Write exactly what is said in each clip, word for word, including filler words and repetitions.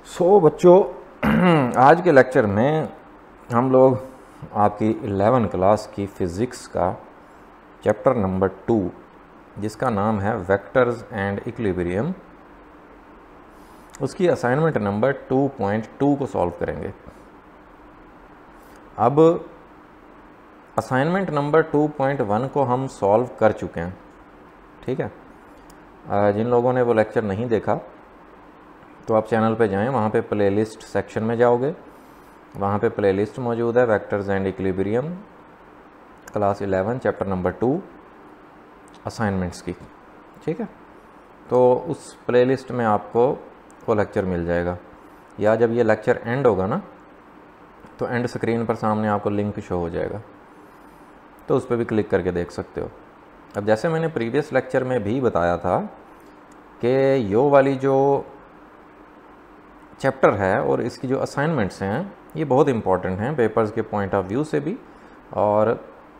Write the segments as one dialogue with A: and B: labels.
A: सो so, बच्चों आज के लेक्चर में हम लोग आपकी इलेवन क्लास की फ़िज़िक्स का चैप्टर नंबर टू जिसका नाम है वेक्टर्स एंड इक्विलिब्रियम, उसकी assignment number two point two को सॉल्व करेंगे। अब assignment number two point one को हम सॉल्व कर चुके हैं, ठीक है। जिन लोगों ने वो लेक्चर नहीं देखा तो आप चैनल पे जाएं, वहाँ पे प्लेलिस्ट सेक्शन में जाओगे, वहाँ पे प्लेलिस्ट मौजूद है vectors and equilibrium class eleven chapter number two assignments की, ठीक है। तो उस प्लेलिस्ट में आपको वो लेक्चर मिल जाएगा, या जब ये लेक्चर एंड होगा ना तो एंड स्क्रीन पर सामने आपको लिंक शो हो जाएगा, तो उस पर भी क्लिक करके देख सकते हो। अब जैसे मैंने प्रीवियस लेक्चर में भी बताया था कि यो वाली जो चैप्टर है और इसकी जो असाइनमेंट्स हैं ये बहुत इंपॉर्टेंट हैं पेपर्स के पॉइंट ऑफ व्यू से भी, और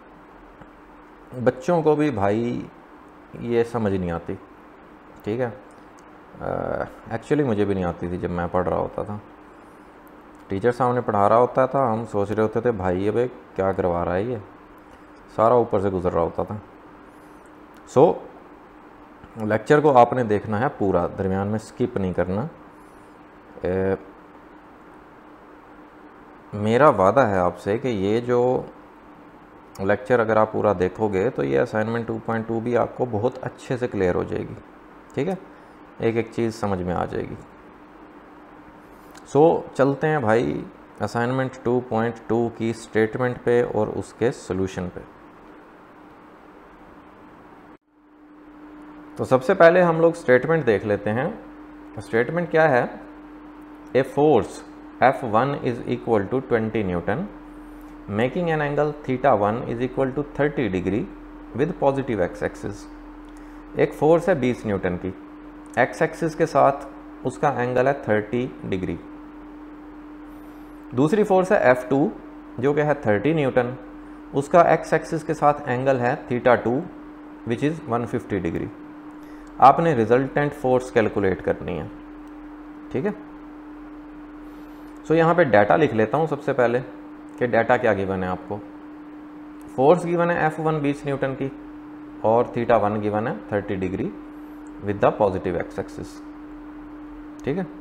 A: बच्चों को भी भाई ये समझ नहीं आती, ठीक है। एक्चुअली मुझे भी नहीं आती थी जब मैं पढ़ रहा होता था, टीचर सामने पढ़ा रहा होता था, हम सोच रहे होते थे भाई ये भाई क्या करवा रहा है, ये सारा ऊपर से गुजर रहा होता था। सो so, लेक्चर को आपने देखना है पूरा, दरमियान में स्किप नहीं करना। ए, मेरा वादा है आपसे कि ये जो लेक्चर अगर आप पूरा देखोगे तो ये असाइनमेंट टू पॉइंट टू भी आपको बहुत अच्छे से क्लियर हो जाएगी, ठीक है, एक एक चीज़ समझ में आ जाएगी। सो so, चलते हैं भाई असाइनमेंट टू पॉइंट टू की स्टेटमेंट पे और उसके सॉल्यूशन पे। तो सबसे पहले हम लोग स्टेटमेंट देख लेते हैं। स्टेटमेंट क्या है? A force F one is equal to twenty newton making an angle theta one is equal to thirty degree with positive X axis. एक फोर्स है बीस न्यूटन की, एक्स एक्सिस के साथ उसका एंगल है थर्टी डिग्री। दूसरी फोर्स है एफ टू जो कि है थर्टी न्यूटन, उसका एक्स एक्सिस के साथ एंगल है theta two which is one fifty degree. आपने रिजल्टेंट फोर्स कैलकुलेट करनी है, ठीक है। सो so, यहाँ पे डाटा लिख लेता हूँ सबसे पहले कि डाटा क्या गिवन है आपको। फोर्स गिवन है एफ वन बीस न्यूटन की और थीटा वन गिवन है thirty degree with the positive X axis, ठीक है।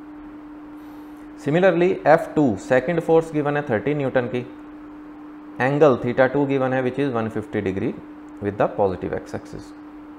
A: Similarly F two second force given है थर्टी न्यूटन की, एंगल थीटा टू गिवन है which is one fifty degree with the positive X axis,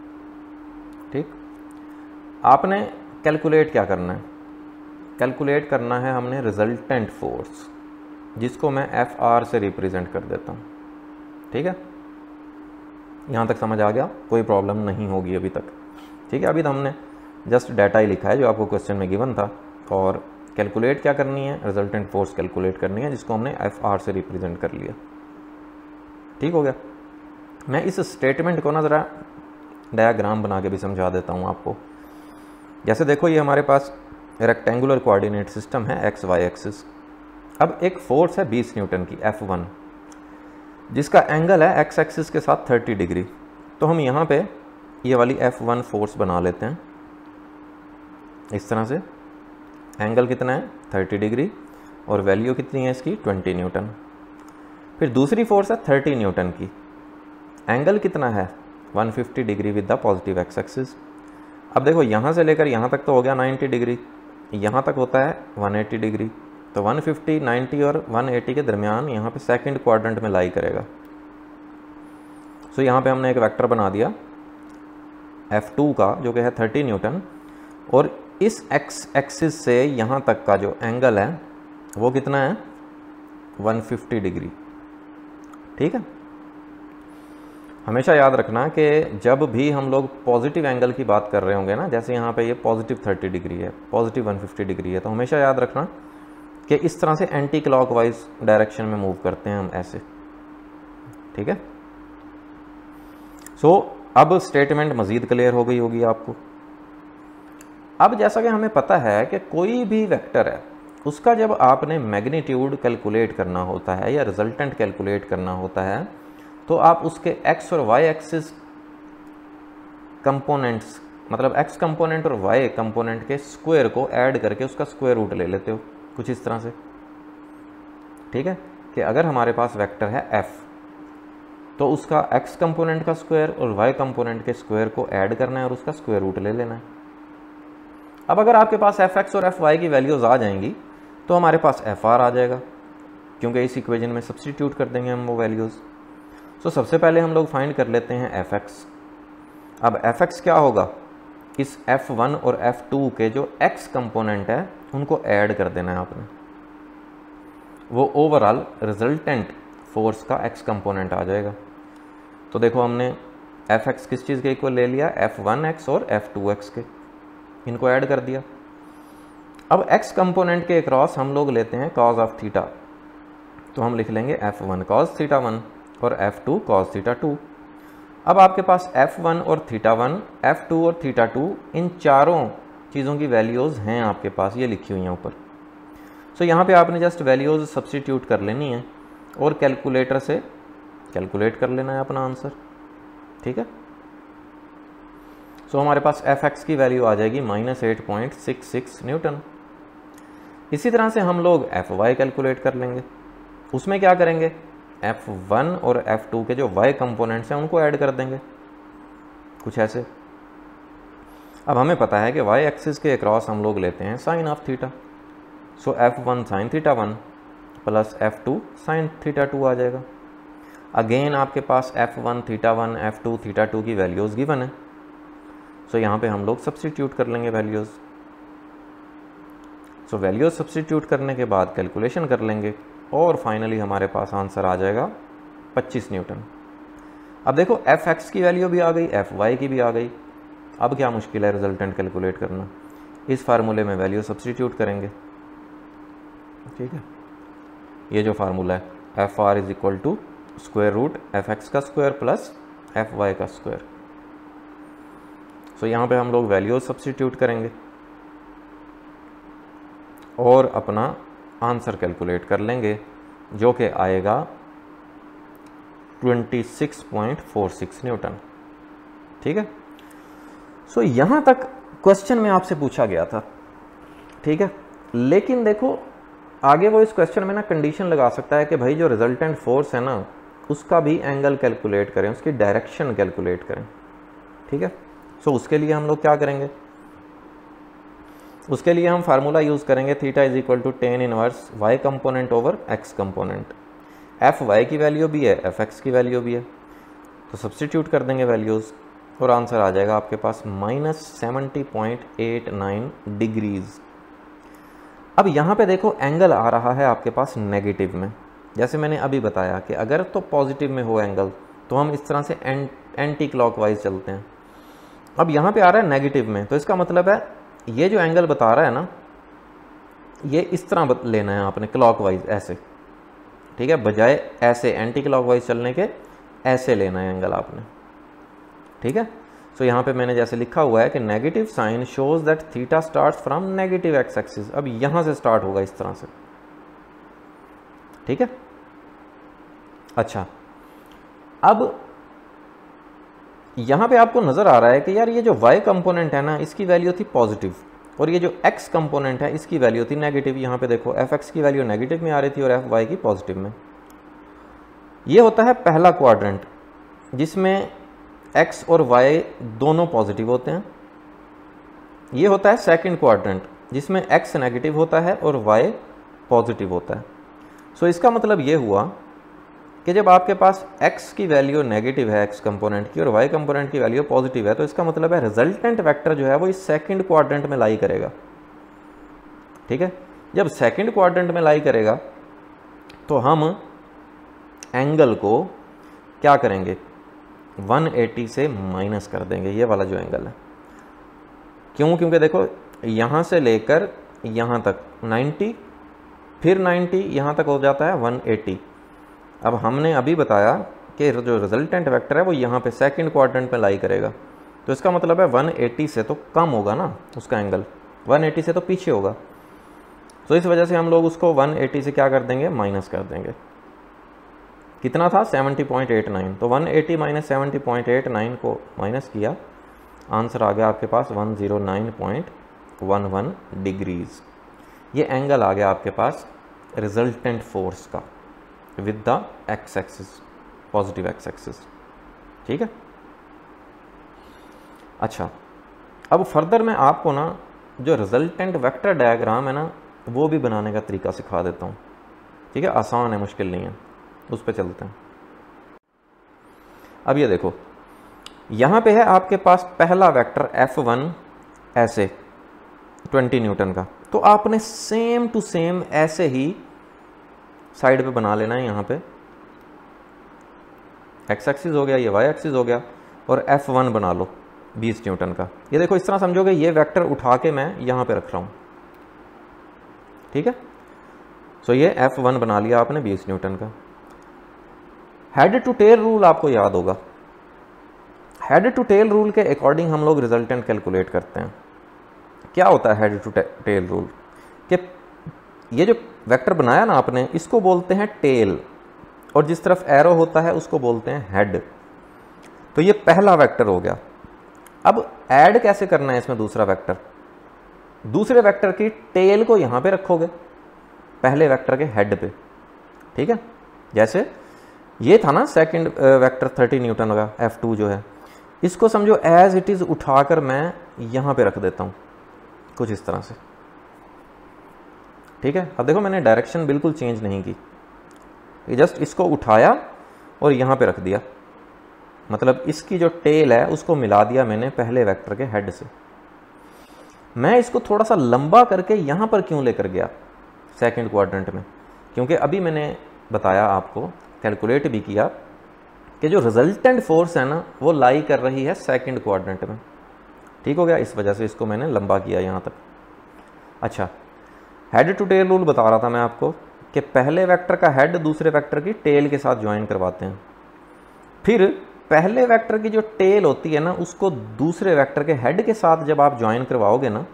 A: ठीक। आपने calculate क्या करना है? कैलकुलेट करना है हमने रिजल्टेंट फोर्स, जिसको मैं एफ आर से रिप्रेजेंट कर देता हूँ, ठीक है। यहाँ तक समझ आ गया? कोई प्रॉब्लम नहीं होगी अभी तक, ठीक है। अभी तो हमने जस्ट डाटा ही लिखा है जो आपको क्वेश्चन में गिवन था, और कैलकुलेट क्या करनी है? रिजल्टेंट फोर्स कैलकुलेट करनी है, जिसको हमने एफ आर से रिप्रेजेंट कर लिया, ठीक हो गया। मैं इस स्टेटमेंट को ना ज़रा डायग्राम बना के भी समझा देता हूँ आपको। जैसे देखो ये हमारे पास रेक्टेंगुलर कोऑर्डिनेट सिस्टम है एक्स वाई एक्सिस। अब एक फोर्स है बीस न्यूटन की एफ वन, जिसका एंगल है एक्स एक्सिस के साथ थर्टी डिग्री। तो हम यहाँ पे ये वाली एफ वन फोर्स बना लेते हैं इस तरह से। एंगल कितना है? थर्टी डिग्री, और वैल्यू कितनी है इसकी? Twenty newton. फिर दूसरी फोर्स है थर्टी न्यूटन की, एंगल कितना है? One fifty degree with the positive X axis. अब देखो यहाँ से लेकर यहाँ तक तो हो गया नाइन्टी डिग्री, यहाँ तक होता है वन एटी डिग्री, तो वन फिफ्टी, नाइन्टी और वन एटी के दरमियान यहाँ पे सेकंड क्वाड्रेंट में लाई करेगा। सो यहाँ पे हमने एक वेक्टर बना दिया एफ टू का जो कि है थर्टी न्यूटन, और इस एक्स एक्सिस से यहाँ तक का जो एंगल है वो कितना है? वन फिफ्टी डिग्री, ठीक है। हमेशा याद रखना कि जब भी हम लोग पॉजिटिव एंगल की बात कर रहे होंगे ना, जैसे यहाँ पे ये पॉजिटिव थर्टी डिग्री है, पॉजिटिव वन फिफ्टी डिग्री है, तो हमेशा याद रखना कि इस तरह से एंटी क्लॉकवाइज डायरेक्शन में मूव करते हैं हम ऐसे, ठीक है। सो so, अब स्टेटमेंट मज़ीद क्लियर हो गई होगी आपको। अब जैसा कि हमें पता है कि कोई भी वेक्टर है उसका जब आपने मैग्नीट्यूड कैलकुलेट करना होता है या रिजल्टेंट कैलकुलेट करना होता है, तो आप उसके एक्स और वाई एक्सिस कंपोनेंट्स मतलब एक्स कंपोनेंट और वाई कंपोनेंट के स्क्वायर को ऐड करके उसका स्क्वायर रूट ले लेते हो, कुछ इस तरह से। ठीक है, कि अगर हमारे पास वेक्टर है एफ, तो उसका एक्स कंपोनेंट का स्क्वायर और वाई कंपोनेंट के स्क्वायर को ऐड करना है और उसका स्क्वायर रूट ले लेना है। अब अगर आपके पास एफ एक्स और एफ वाई की वैल्यूज़ आ जाएंगी तो हमारे पास एफ आर आ जाएगा, क्योंकि इस इक्वेशन में सब्स्टिट्यूट कर देंगे हम वो वैल्यूज़। सो सबसे पहले हम लोग फाइंड कर लेते हैं एफ एक्स। अब एफ एक्स क्या होगा, इस एफ वन और एफ टू के जो एक्स कंपोनेंट है उनको ऐड कर देना है आपने, वो ओवरऑल रिजल्टेंट फोर्स का एक्स कंपोनेंट आ जाएगा। तो देखो हमने एफ एक्स किस चीज़ के इक्वल ले लिया, एफ वन एक्स और एफ टू एक्स के, इनको ऐड कर दिया। अब एक्स कंपोनेंट के अक्रॉस हम लोग लेते हैं कॉज ऑफ थीटा, तो हम लिख लेंगे F one cos theta one और F two cos theta two. अब आपके पास एफ वन और थीटा वन, एफ टू और थीटा टू, इन चारों चीज़ों की वैल्यूज़ हैं आपके पास, ये लिखी हुई हैं ऊपर। सो so, यहाँ पे आपने जस्ट वैल्यूज़ सब्स्टिट्यूट कर लेनी है और कैलकुलेटर से कैलकुलेट कर लेना है अपना आंसर। ठीक है, सो so, हमारे पास एफ एक्स की वैल्यू आ जाएगी minus eight point six six newton. इसी तरह से हम लोग एफ वाई कैलकुलेट कर लेंगे। उसमें क्या करेंगे, एफ वन और एफ टू के जो वाई कंपोनेंट्स हैं उनको ऐड कर देंगे, कुछ ऐसे। अब हमें पता है कि वाई एक्सिस के अक्रॉस हम लोग लेते हैं sine of theta, so F one sine theta one plus F two sine theta two आ जाएगा। अगेन आपके पास F one theta one, F two theta two की वैल्यूज़ गिवन है, सो यहाँ पे हम लोग सब्स्टिट्यूट कर लेंगे वैल्यूज़। सो वैल्यूज़ सब्स्टिट्यूट करने के बाद कैलकुलेशन कर लेंगे और फाइनली हमारे पास आंसर आ जाएगा पच्चीस न्यूटन। अब देखो एफ एक्स की वैल्यू भी आ गई, एफ वाई की भी आ गई। अब क्या मुश्किल है रिजल्टेंट कैलकुलेट करना, इस फार्मूले में वैल्यू सब्स्टिट्यूट करेंगे। ठीक है, ये जो फार्मूला है F R is equal to square root F X का स्क्वायर प्लस एफ वाई का स्क्वायर। सो यहाँ पे हम लोग वैल्यूज सब्स्टिट्यूट करेंगे और अपना आंसर कैलकुलेट कर लेंगे, जो कि आएगा छब्बीस पॉइंट फोर सिक्स न्यूटन। ठीक है, सो so, यहाँ तक क्वेश्चन में आपसे पूछा गया था। ठीक है, लेकिन देखो आगे वो इस क्वेश्चन में ना कंडीशन लगा सकता है कि भाई जो रिजल्टेंट फोर्स है ना उसका भी एंगल कैलकुलेट करें, उसकी डायरेक्शन कैलकुलेट करें। ठीक है, सो so, उसके लिए हम लोग क्या करेंगे, उसके लिए हम फार्मूला यूज़ करेंगे theta is equal to tan inverse Y component over X component. F Y की वैल्यू भी है, एफ एक्स की वैल्यू भी है, तो सब्स्टिट्यूट कर देंगे वैल्यूज़ और आंसर आ जाएगा आपके पास minus seventy point eight nine degrees. अब यहाँ पे देखो एंगल आ रहा है आपके पास नेगेटिव में, जैसे मैंने अभी बताया कि अगर तो पॉजिटिव में हो एंगल तो हम इस तरह से एं, एंटी क्लॉकवाइज चलते हैं। अब यहाँ पे आ रहा है नेगेटिव में, तो इसका मतलब है ये जो एंगल बता रहा है ना, ये इस तरह लेना है आपने क्लॉकवाइज ऐसे। ठीक है, बजाय ऐसे एंटी क्लॉकवाइज चलने के ऐसे लेना है एंगल आपने। ठीक है, सो यहाँ पे मैंने जैसे लिखा हुआ है कि negative sign shows that theta starts from negative X axis. अब यहाँ से स्टार्ट होगा इस तरह से। ठीक है, अच्छा अब यहाँ पे आपको नज़र आ रहा है कि यार ये जो y कंपोनेंट है ना इसकी वैल्यू थी पॉजिटिव और ये जो x कंपोनेंट है इसकी वैल्यू थी नेगेटिव। यहाँ पे देखो एफ एक्स की वैल्यू नेगेटिव में आ रही थी और एफ वाई की पॉजिटिव में। ये होता है पहला क्वाड्रेंट जिसमें x और y दोनों पॉजिटिव होते हैं। ये होता है सेकंड क्वाड्रेंट जिसमें x नेगेटिव होता है और y पॉजिटिव होता है। सो इसका मतलब ये हुआ कि जब आपके पास x की वैल्यू नेगेटिव है x कंपोनेंट की और y कंपोनेंट की वैल्यू पॉजिटिव है, तो इसका मतलब है रिजल्टेंट वेक्टर जो है वो इस सेकंड क्वाड्रेंट में लाई करेगा। ठीक है, जब सेकंड क्वाड्रेंट में लाई करेगा तो हम एंगल को क्या करेंगे, एक सौ अस्सी से माइनस कर देंगे ये वाला जो एंगल है। क्यों, क्योंकि देखो यहाँ से लेकर यहाँ तक नब्बे, फिर नब्बे यहाँ तक हो जाता है एक सौ अस्सी। अब हमने अभी बताया कि जो रिजल्टेंट वेक्टर है वो यहाँ पे सेकंड क्वाड्रेंट में लाई करेगा, तो इसका मतलब है एक सौ अस्सी से तो कम होगा ना उसका एंगल, एक सौ अस्सी से तो पीछे होगा। तो इस वजह से हम लोग उसको एक सौ अस्सी से क्या कर देंगे, माइनस कर देंगे। कितना था, सत्तर पॉइंट आठ नौ, तो एक सौ अस्सी माइनस सत्तर पॉइंट आठ नौ को माइनस किया आंसर आ गया आपके पास one zero nine point one one degrees. ये एंगल आ गया आपके पास रिजल्टेंट फोर्स का with the X axis, positive X axis. ठीक है। अच्छा, अब फर्दर मैं आपको ना जो रिजल्टेंट वेक्टर डायग्राम है ना वो भी बनाने का तरीका सिखा देता हूँ। ठीक है, आसान है, मुश्किल नहीं है, उस पर चलते हैं। अब ये देखो, यहाँ पे है आपके पास पहला वेक्टर एफ वन ऐसे ट्वेंटी न्यूटन का, तो आपने सेम टू सेम ऐसे ही साइड पे बना लेना है। यहाँ पे एक्स एक्सिस हो गया, ये वाई एक्सिस हो गया, और एफ वन बना लो बीस न्यूटन का। ये देखो इस तरह समझोगे, ये वेक्टर उठा के मैं यहाँ पे रख रहा हूँ। ठीक है, सो ये एफ वन बना लिया आपने बीस न्यूटन का। हेड टू टेल रूल आपको याद होगा। हेड टू टेल रूल के अकॉर्डिंग हम लोग रिजल्टेंट कैलकुलेट करते हैं। क्या होता है हेड टू टेल रूल? कि ये जो वेक्टर बनाया ना आपने, इसको बोलते हैं टेल, और जिस तरफ एरो होता है उसको बोलते हैं हेड। तो ये पहला वेक्टर हो गया। अब ऐड कैसे करना है इसमें दूसरा वेक्टर? दूसरे वेक्टर की टेल को यहां पे रखोगे, पहले वेक्टर के हेड पे। ठीक है, जैसे ये था ना सेकंड वेक्टर थर्टी न्यूटन का एफ टू जो है, इसको समझो एज इट इज उठाकर मैं यहां पे रख देता हूं कुछ इस तरह से। ठीक है, अब देखो मैंने डायरेक्शन बिल्कुल चेंज नहीं की, ये जस्ट इसको उठाया और यहां पे रख दिया। मतलब इसकी जो टेल है उसको मिला दिया मैंने पहले वेक्टर के हेड से। मैं इसको थोड़ा सा लंबा करके यहां पर क्यों लेकर गया सेकंड क्वाड्रेंट में? क्योंकि अभी मैंने बताया आपको, कैलकुलेट भी किया कि जो रिजल्टेंट फोर्स है ना वो लाई कर रही है सेकंड क्वाड्रेंट में। ठीक हो गया, इस वजह से इसको मैंने लंबा किया यहाँ तक। अच्छा, हेड टू टेल रूल बता रहा था मैं आपको कि पहले वेक्टर का हेड दूसरे वेक्टर की टेल के साथ ज्वाइन करवाते हैं। फिर पहले वेक्टर की जो टेल होती है ना उसको दूसरे वेक्टर के हेड के साथ जब आप ज्वाइन करवाओगे ना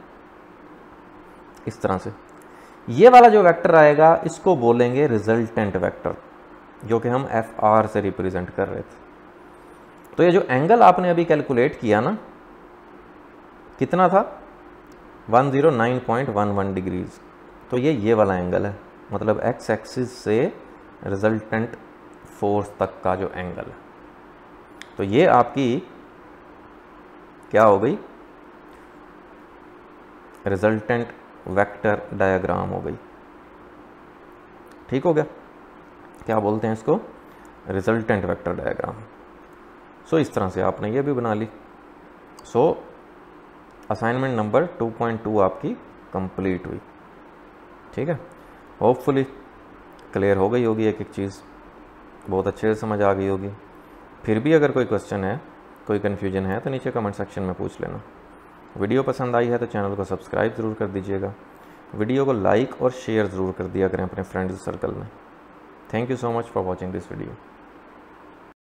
A: इस तरह से, ये वाला जो वेक्टर आएगा इसको बोलेंगे रिजल्टेंट वेक्टर, जो कि हम एफ आर से रिप्रेजेंट कर रहे थे। तो ये जो एंगल आपने अभी कैलकुलेट किया ना, कितना था? One zero nine point one one degrees. तो ये ये वाला एंगल है, मतलब एक्स एक्सिस से रिजल्टेंट फोर्स तक का जो एंगल है। तो ये आपकी क्या हो गई? रिजल्टेंट वेक्टर डायग्राम हो गई। ठीक हो गया, क्या बोलते हैं इसको? Resultant vector diagram. सो इस तरह से आपने ये भी बना ली। So assignment number two point two आपकी कंप्लीट हुई। ठीक है, होपफुली क्लियर हो गई होगी, एक एक चीज़ बहुत अच्छे से समझ आ गई होगी। फिर भी अगर कोई क्वेश्चन है, कोई कन्फ्यूजन है तो नीचे कमेंट सेक्शन में पूछ लेना। वीडियो पसंद आई है तो चैनल को सब्सक्राइब ज़रूर कर दीजिएगा। वीडियो को लाइक और शेयर ज़रूर कर दिया करें अपने फ्रेंड्स सर्कल में। Thank you so much for watching this video.